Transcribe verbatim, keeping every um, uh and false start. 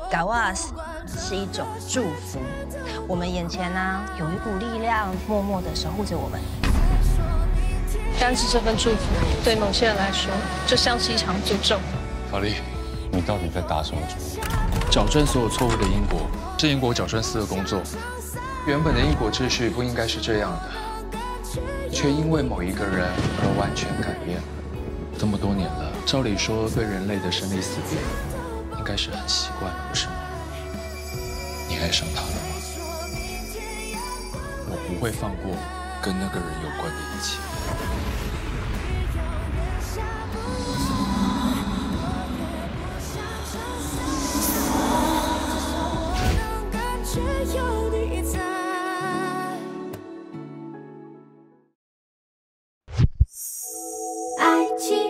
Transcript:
Godless 是一种祝福。我们眼前呢、啊、有一股力量，默默地守护着我们。 但是这份祝福对某些人来说，就像是一场诅咒。 法力，你到底在打什么主意？ 矫正所有错误的因果，是因果矫正司的工作。原本的因果秩序不应该是这样的，却因为某一个人而完全改变。这么多年了，照理说对人类的生离死别，应该是很习惯了，不是吗？你爱上他了吗？我不会放过跟那个人有关的一切。 iQiyi。